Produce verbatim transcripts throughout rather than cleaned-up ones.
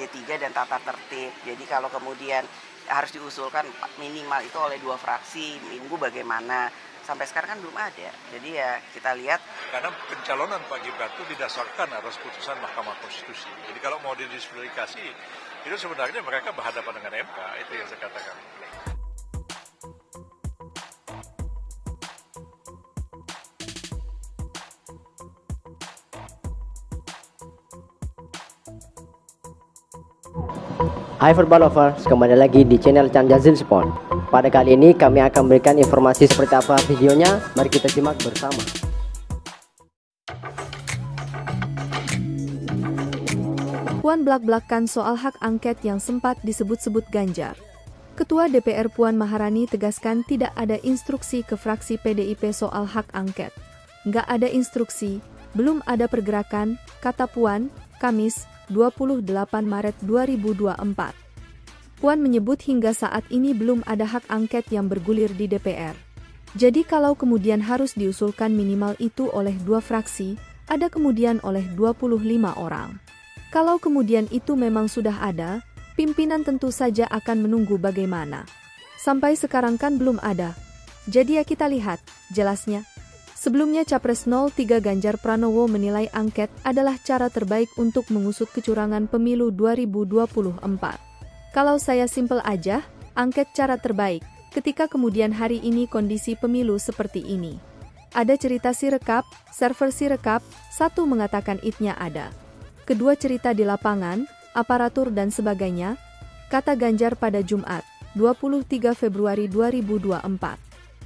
tiga dan tata tertib. Jadi kalau kemudian harus diusulkan minimal itu oleh dua fraksi, minggu bagaimana? Sampai sekarang kan belum ada. Jadi ya kita lihat. Karena pencalonan Pak Gibran itu didasarkan atas putusan Mahkamah Konstitusi. Jadi kalau mau didiskualifikasi, itu sebenarnya mereka berhadapan dengan M K, itu yang saya katakan. Hai Football Lovers, kembali lagi di channel Chan Jazil Sport. Pada kali ini kami akan memberikan informasi seperti apa videonya. Mari kita simak bersama. Puan belak-belakan soal hak angket yang sempat disebut-sebut Ganjar. Ketua D P R Puan Maharani tegaskan tidak ada instruksi ke fraksi P D I P soal hak angket. Nggak ada instruksi, belum ada pergerakan, kata Puan, Kamis, dua puluh delapan Maret dua ribu dua puluh empat. Puan menyebut hingga saat ini belum ada hak angket yang bergulir di D P R. Jadi kalau kemudian harus diusulkan minimal itu oleh dua fraksi, ada kemudian oleh dua puluh lima orang. Kalau kemudian itu memang sudah ada, pimpinan tentu saja akan menunggu bagaimana. Sampai sekarang kan belum ada. Jadi ya kita lihat, jelasnya. Sebelumnya Capres nol tiga Ganjar Pranowo menilai angket adalah cara terbaik untuk mengusut kecurangan pemilu dua ribu dua puluh empat. Kalau saya simpel aja, angket cara terbaik, ketika kemudian hari ini kondisi pemilu seperti ini. Ada cerita Sirekap, server Sirekap, satu mengatakan itnya ada. Kedua cerita di lapangan, aparatur dan sebagainya, kata Ganjar pada Jumat, dua puluh tiga Februari dua ribu dua puluh empat.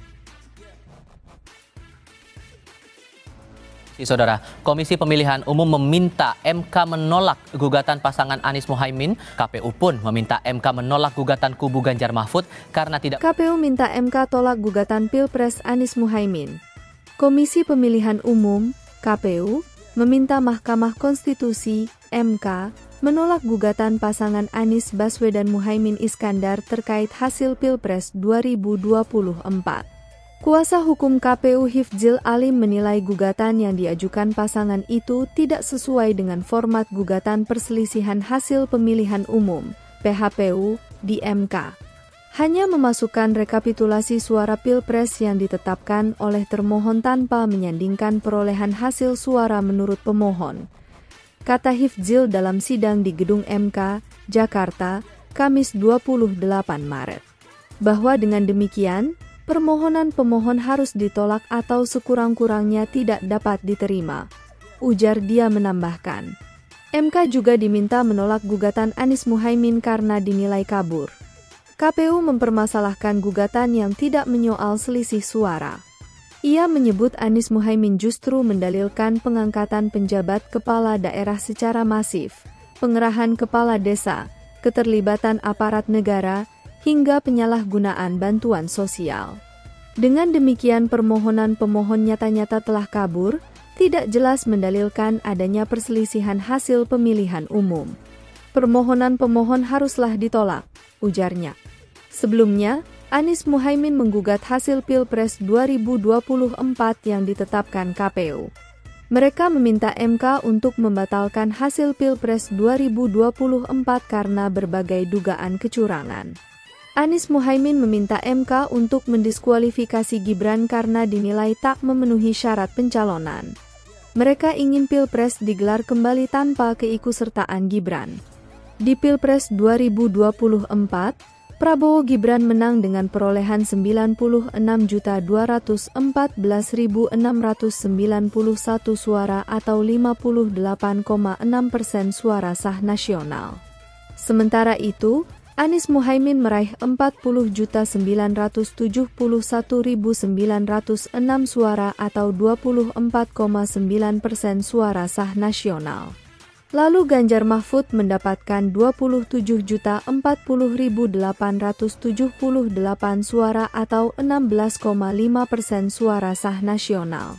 Saudara, Komisi Pemilihan Umum meminta M K menolak gugatan pasangan Anies Muhaimin. K P U pun meminta M K menolak gugatan kubu Ganjar Mahfud karena tidak. K P U minta M K tolak gugatan Pilpres Anies Muhaimin. Komisi Pemilihan Umum, K P U, meminta Mahkamah Konstitusi, M K, menolak gugatan pasangan Anies Baswedan Muhaimin Iskandar terkait hasil Pilpres dua ribu dua puluh empat. Kuasa hukum K P U Hifdzil Alim menilai gugatan yang diajukan pasangan itu tidak sesuai dengan format gugatan perselisihan hasil pemilihan umum, P H P U, di M K. Hanya memasukkan rekapitulasi suara Pilpres yang ditetapkan oleh termohon tanpa menyandingkan perolehan hasil suara menurut pemohon. Kata Hifdzil dalam sidang di Gedung M K, Jakarta, Kamis dua puluh delapan Maret. Bahwa dengan demikian, permohonan pemohon harus ditolak atau sekurang-kurangnya tidak dapat diterima. Ujar dia menambahkan. M K juga diminta menolak gugatan Anies Muhaimin karena dinilai kabur. K P U mempermasalahkan gugatan yang tidak menyoal selisih suara. Ia menyebut Anies Muhaimin justru mendalilkan pengangkatan penjabat kepala daerah secara masif, pengerahan kepala desa, keterlibatan aparat negara, hingga penyalahgunaan bantuan sosial. Dengan demikian permohonan pemohon nyata-nyata telah kabur, tidak jelas mendalilkan adanya perselisihan hasil pemilihan umum. Permohonan pemohon haruslah ditolak, ujarnya. Sebelumnya, Anies Muhaimin menggugat hasil Pilpres dua ribu dua puluh empat yang ditetapkan K P U. Mereka meminta M K untuk membatalkan hasil Pilpres dua ribu dua puluh empat karena berbagai dugaan kecurangan. Anies Muhaimin meminta M K untuk mendiskualifikasi Gibran karena dinilai tak memenuhi syarat pencalonan. Mereka ingin Pilpres digelar kembali tanpa keikutsertaan Gibran. Di Pilpres dua ribu dua puluh empat, Prabowo Gibran menang dengan perolehan sembilan puluh enam juta dua ratus empat belas ribu enam ratus sembilan puluh satu suara atau lima puluh delapan koma enam persen suara sah nasional. Sementara itu, Anies Muhaimin meraih empat puluh juta sembilan ratus tujuh puluh satu ribu sembilan ratus enam suara atau dua puluh empat koma sembilan persen suara sah nasional. Lalu Ganjar Mahfud mendapatkan dua puluh tujuh juta empat puluh ribu delapan ratus tujuh puluh delapan suara atau enam belas koma lima persen suara sah nasional.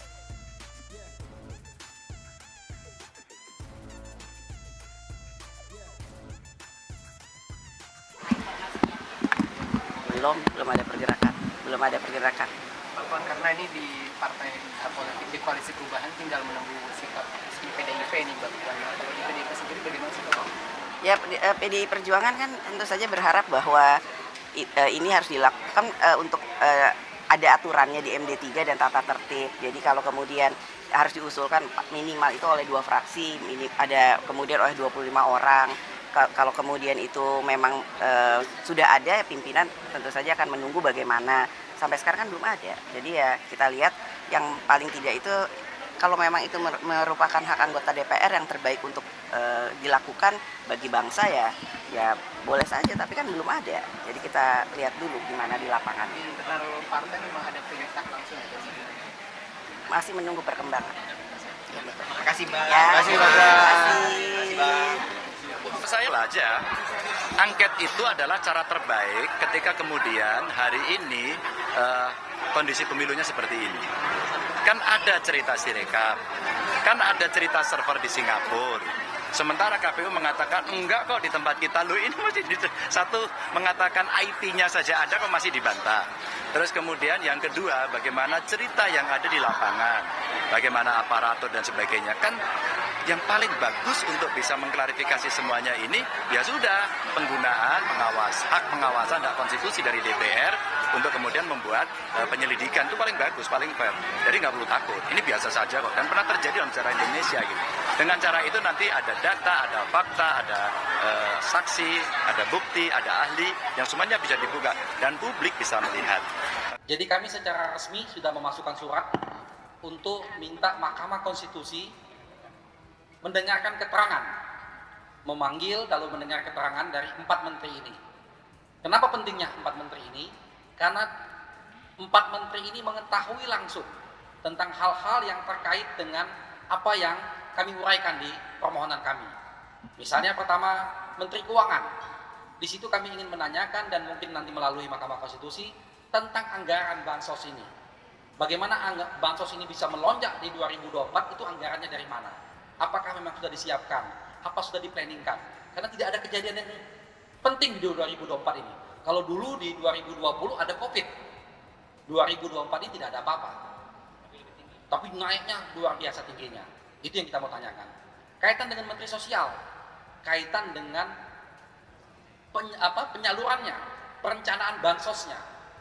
Belum, belum ada pergerakan, belum ada pergerakan. Bapak, karena ini di partai politik di koalisi perubahan tinggal menunggu sikap resmi P D I P nih, Bapak. Kalau di P D I P sendiri bagaimana sih, Bapak? Ya, P D I Perjuangan kan tentu saja berharap bahwa ini harus dilakukan uh, untuk uh, ada aturannya di M D tiga dan tata tertib. Jadi kalau kemudian harus diusulkan minimal itu oleh dua fraksi, ini ada kemudian oleh dua puluh lima orang. Kalau kemudian itu memang uh, sudah ada pimpinan, tentu saja akan menunggu bagaimana. Sampai sekarang kan belum ada. Jadi ya kita lihat yang paling tidak itu kalau memang itu merupakan hak anggota D P R yang terbaik untuk uh, dilakukan bagi bangsa ya, ya boleh saja. Tapi kan belum ada. Jadi kita lihat dulu gimana di lapangan. Di internal partai memang ada perintah langsung ya? Masih menunggu perkembangan. Terima kasih Mbak. Ya, Terima kasih Mbak. Terima kasih. Saya aja, angket itu adalah cara terbaik ketika kemudian hari ini uh, kondisi pemilunya seperti ini. Kan ada cerita Sirekap, kan ada cerita server di Singapura. Sementara K P U mengatakan enggak kok di tempat kita, loh ini masih di, satu mengatakan I P-nya saja ada kok masih dibantah. Terus kemudian yang kedua, bagaimana cerita yang ada di lapangan, bagaimana aparatur dan sebagainya. Kan yang paling bagus untuk bisa mengklarifikasi semuanya ini, ya sudah penggunaan pengawas, hak pengawasan dan konstitusi dari D P R untuk kemudian membuat uh, penyelidikan itu paling bagus, paling fair. Jadi nggak perlu takut, ini biasa saja kok, dan pernah terjadi dalam sejarah Indonesia gitu. Dengan cara itu nanti ada data, ada fakta, ada uh, saksi, ada bukti, ada ahli, yang semuanya bisa dibuka dan publik bisa melihat. Jadi kami secara resmi sudah memasukkan surat untuk minta Mahkamah Konstitusi mendengarkan keterangan, memanggil lalu mendengar keterangan dari empat menteri ini. Kenapa pentingnya empat menteri ini? Karena empat menteri ini mengetahui langsung tentang hal-hal yang terkait dengan apa yang kami uraikan di permohonan kami. Misalnya pertama, Menteri Keuangan. Di situ kami ingin menanyakan dan mungkin nanti melalui Mahkamah Konstitusi tentang anggaran bansos ini. Bagaimana bansos ini bisa melonjak di dua ribu dua puluh empat, itu anggarannya dari mana? Apakah memang sudah disiapkan? Apa sudah diplanningkan? Karena tidak ada kejadian yang penting di dua ribu dua puluh empat ini. Kalau dulu di dua ribu dua puluh ada COVID, dua ribu dua puluh empat ini tidak ada apa-apa. Tapi naiknya luar biasa tingginya. Itu yang kita mau tanyakan. Kaitan dengan Menteri Sosial, kaitan dengan peny, apa, penyalurannya, perencanaan bansosnya.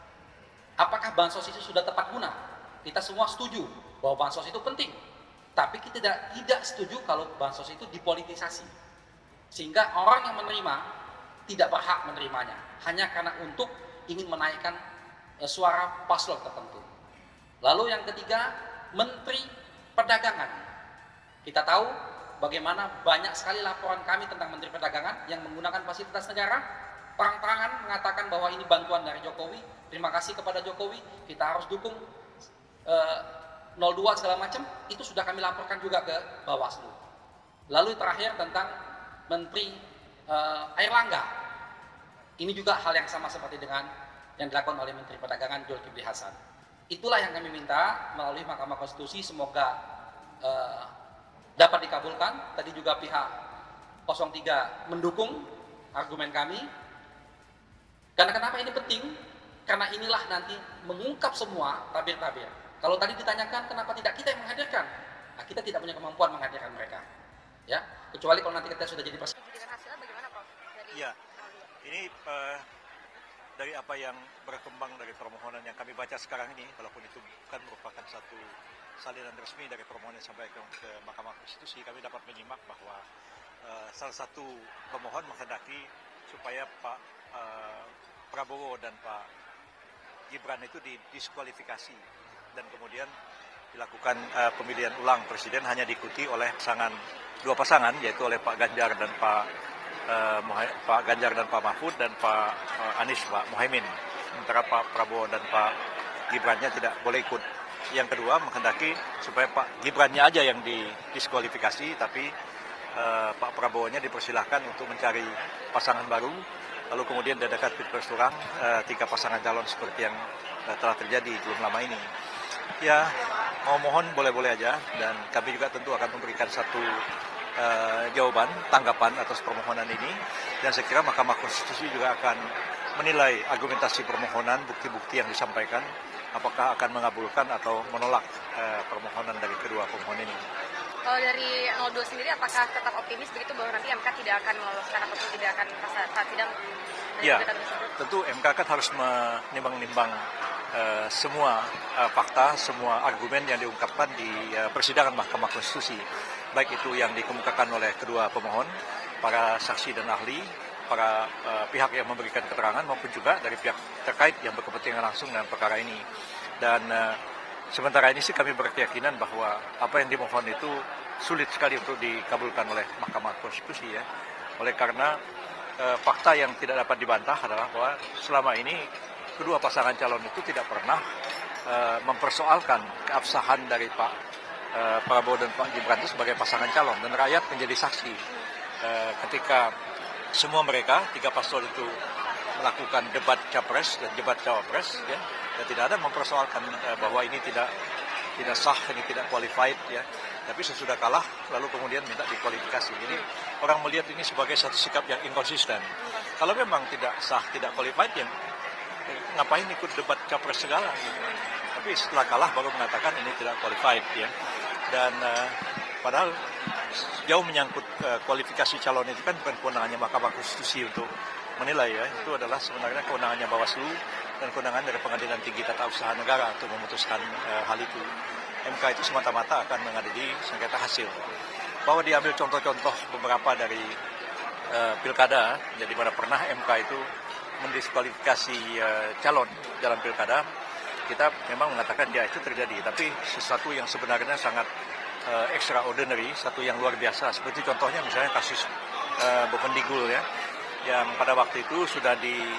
Apakah bansos itu sudah tepat guna? Kita semua setuju bahwa bansos itu penting. Tapi kita tidak, tidak setuju kalau bansos itu dipolitisasi. Sehingga orang yang menerima tidak berhak menerimanya. Hanya karena untuk ingin menaikkan e, suara paslon tertentu. Lalu yang ketiga, Menteri Perdagangan. Kita tahu bagaimana banyak sekali laporan kami tentang Menteri Perdagangan yang menggunakan fasilitas negara. Terang-terangan mengatakan bahwa ini bantuan dari Jokowi. Terima kasih kepada Jokowi, kita harus dukung e, nol dua segala macam, itu sudah kami laporkan juga ke Bawaslu. Lalu terakhir tentang Menteri uh, Airlangga. Ini juga hal yang sama seperti dengan yang dilakukan oleh Menteri Perdagangan Zulkifli Hasan. Itulah yang kami minta melalui Mahkamah Konstitusi, semoga uh, dapat dikabulkan. Tadi juga pihak nol tiga mendukung argumen kami. Karena kenapa ini penting? Karena inilah nanti mengungkap semua tabir-tabir. Kalau tadi ditanyakan kenapa tidak kita yang menghadirkan, nah, kita tidak punya kemampuan menghadirkan mereka, ya. Kecuali kalau nanti kita sudah jadi presiden. Dengan hasilnya bagaimana, Prof? Dari ya, ini uh, dari apa yang berkembang dari permohonan yang kami baca sekarang ini, walaupun itu bukan merupakan satu salinan resmi dari permohonan yang sampai ke, ke Mahkamah Konstitusi, kami dapat menyimak bahwa uh, salah satu pemohon menghendaki supaya Pak uh, Prabowo dan Pak Gibran itu didiskualifikasi dan kemudian dilakukan uh, pemilihan ulang presiden hanya diikuti oleh pasangan dua pasangan, yaitu oleh Pak Ganjar dan Pak uh, Pak Ganjar dan Pak Mahfud dan Pak uh, Anies Pak Muhaimin. Sementara Pak Prabowo dan Pak Gibrannya tidak boleh ikut. Yang kedua menghendaki supaya Pak Gibrannya aja yang didiskualifikasi, tapi uh, Pak Prabowo-nya dipersilahkan untuk mencari pasangan baru. Lalu kemudian diadakan pilpres ulang uh, tiga pasangan calon seperti yang uh, telah terjadi belum lama ini. Ya, mau mohon boleh-boleh aja, dan kami juga tentu akan memberikan satu uh, jawaban, tanggapan atas permohonan ini, dan saya kira Mahkamah Konstitusi juga akan menilai argumentasi permohonan, bukti-bukti yang disampaikan, apakah akan mengabulkan atau menolak uh, permohonan dari kedua pemohon ini. Kalau dari nol dua sendiri, apakah tetap optimis begitu bahwa nanti M K tidak akan meloloskan ataupun tidak akan saat sidang? Ya, tentu M K kan harus menimbang-nimbang uh, semua uh, fakta, semua argumen yang diungkapkan di uh, persidangan Mahkamah Konstitusi. Baik itu yang dikemukakan oleh kedua pemohon, para saksi dan ahli, para uh, pihak yang memberikan keterangan, maupun juga dari pihak terkait yang berkepentingan langsung dalam perkara ini. Dan uh, sementara ini sih kami berkeyakinan bahwa apa yang dimohon itu sulit sekali untuk dikabulkan oleh Mahkamah Konstitusi ya. Oleh karena e, fakta yang tidak dapat dibantah adalah bahwa selama ini kedua pasangan calon itu tidak pernah e, mempersoalkan keabsahan dari Pak e, Prabowo dan Pak Gibran itu sebagai pasangan calon, dan rakyat menjadi saksi e, ketika semua mereka tiga paslon itu melakukan debat capres dan debat cawapres ya, dan tidak ada mempersoalkan e, bahwa ini tidak tidak sah, ini tidak qualified ya. Tapi sesudah kalah, lalu kemudian minta dikualifikasi. Jadi orang melihat ini sebagai satu sikap yang inkonsisten. Kalau memang tidak sah, tidak qualified, ya ngapain ikut debat capres segala. Gitu. Tapi setelah kalah baru mengatakan ini tidak qualified ya. Dan uh, padahal jauh menyangkut uh, kualifikasi calon itu kan bukan kewenangannya Mahkamah Konstitusi untuk menilai ya. Itu adalah sebenarnya kewenangannya Bawaslu dan kewenangan dari Pengadilan Tinggi Tata Usaha Negara untuk memutuskan uh, hal itu. M K itu semata-mata akan mengadili sengketa hasil. Bahwa diambil contoh-contoh beberapa dari uh, pilkada, jadi mana pernah M K itu mendiskualifikasi uh, calon dalam pilkada, kita memang mengatakan ya itu terjadi. Tapi sesuatu yang sebenarnya sangat uh, extraordinary, satu yang luar biasa. Seperti contohnya misalnya kasus uh, Bovendigul ya, yang pada waktu itu sudah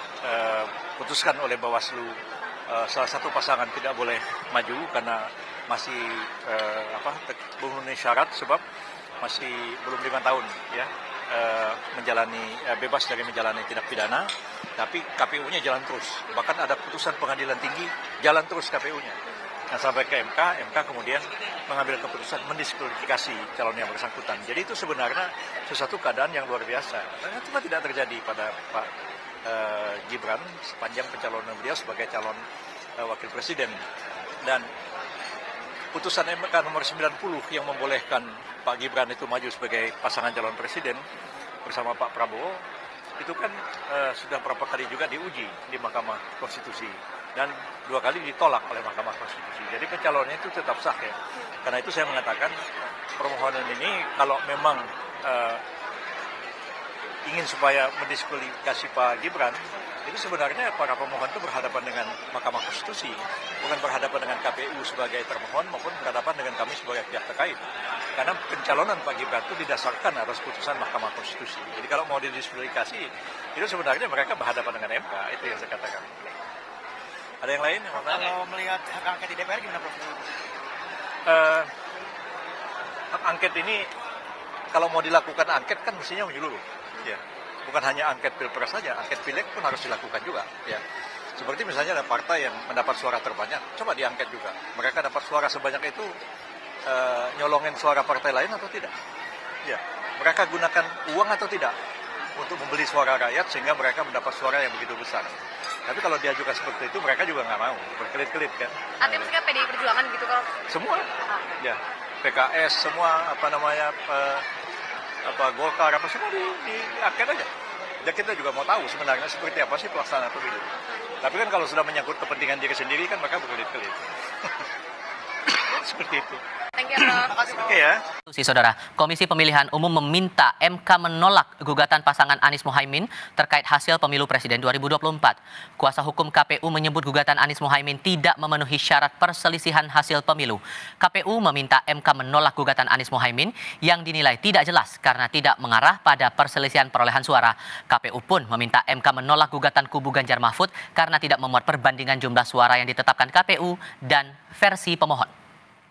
diputuskan uh, oleh Bawaslu uh, salah satu pasangan tidak boleh maju karena masih uh, apa memenuhi syarat sebab masih belum lima tahun ya uh, menjalani uh, bebas dari menjalani tindak pidana, tapi K P U-nya jalan terus, bahkan ada putusan pengadilan tinggi jalan terus K P U-nya. Nah sampai ke M K, M K kemudian mengambil keputusan mendiskualifikasi calon yang bersangkutan. Jadi itu sebenarnya sesuatu keadaan yang luar biasa. Karena itu tidak terjadi pada Pak uh, Gibran sepanjang pencalonan beliau sebagai calon uh, wakil presiden. Dan putusan M K nomor sembilan puluh yang membolehkan Pak Gibran itu maju sebagai pasangan calon presiden bersama Pak Prabowo, itu kan uh, sudah beberapa kali juga diuji di Mahkamah Konstitusi dan dua kali ditolak oleh Mahkamah Konstitusi. Jadi pencalonnya itu tetap sah ya. Karena itu saya mengatakan permohonan ini kalau memang uh, ingin supaya mendiskualifikasi Pak Gibran, itu sebenarnya para pemohon itu berhadapan dengan Mahkamah Konstitusi, bukan berhadapan dengan K P U sebagai termohon maupun berhadapan dengan kami sebagai pihak terkait. Karena pencalonan Pak Gibran itu didasarkan atas putusan Mahkamah Konstitusi. Jadi kalau mau didiskualifikasi, itu sebenarnya mereka berhadapan dengan M K, itu yang saya katakan. Ada yang lain? Kalau melihat hak angket di D P R gimana, Prof? Uh, hak angket ini, kalau mau dilakukan angket kan mestinya menyeluruh. Ya. Bukan hanya angket pilpres saja, angket pileg pun harus dilakukan juga. Ya. Seperti misalnya ada partai yang mendapat suara terbanyak, coba diangket juga. Mereka dapat suara sebanyak itu, uh, nyolongin suara partai lain atau tidak? Ya. Mereka gunakan uang atau tidak untuk membeli suara rakyat sehingga mereka mendapat suara yang begitu besar. Tapi kalau diajukan seperti itu, mereka juga nggak mau, berkelit-kelit kan. Artinya maksudnya P D I Perjuangan gitu kalau? Semua, ya. P K S, semua apa namanya, uh, apa Golkar, apa semua di, di angket aja. Dan kita juga mau tahu sebenarnya seperti apa sih pelaksanaan pemilu. Tapi kan kalau sudah menyangkut kepentingan diri sendiri kan mereka berkelit-kelit. Seperti itu. Thank you, Prof. Oke ya. Si saudara, Komisi Pemilihan Umum meminta M K menolak gugatan pasangan Anies Muhaimin terkait hasil pemilu presiden dua ribu dua puluh empat. Kuasa hukum K P U menyebut gugatan Anies Muhaimin tidak memenuhi syarat perselisihan hasil pemilu. K P U meminta M K menolak gugatan Anies Muhaimin yang dinilai tidak jelas karena tidak mengarah pada perselisihan perolehan suara. K P U pun meminta M K menolak gugatan kubu Ganjar Mahfud karena tidak memuat perbandingan jumlah suara yang ditetapkan K P U dan versi pemohon.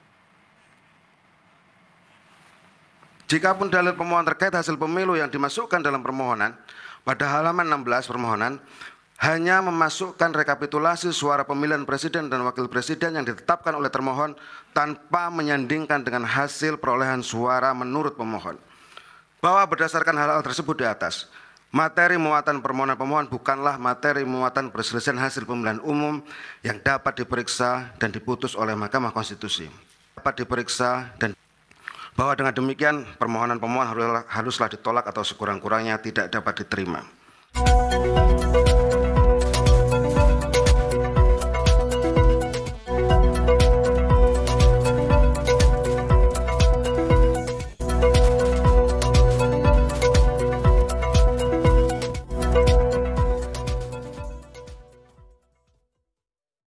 Jikapun dalil pemohon terkait hasil pemilu yang dimasukkan dalam permohonan, pada halaman enam belas permohonan hanya memasukkan rekapitulasi suara pemilihan presiden dan wakil presiden yang ditetapkan oleh termohon tanpa menyandingkan dengan hasil perolehan suara menurut pemohon. Bahwa berdasarkan hal-hal tersebut di atas, materi muatan permohonan pemohon bukanlah materi muatan perselisihan hasil pemilihan umum yang dapat diperiksa dan diputus oleh Mahkamah Konstitusi. Dapat diperiksa dan bahwa dengan demikian permohonan pemohon haruslah, haruslah ditolak atau sekurang-kurangnya tidak dapat diterima.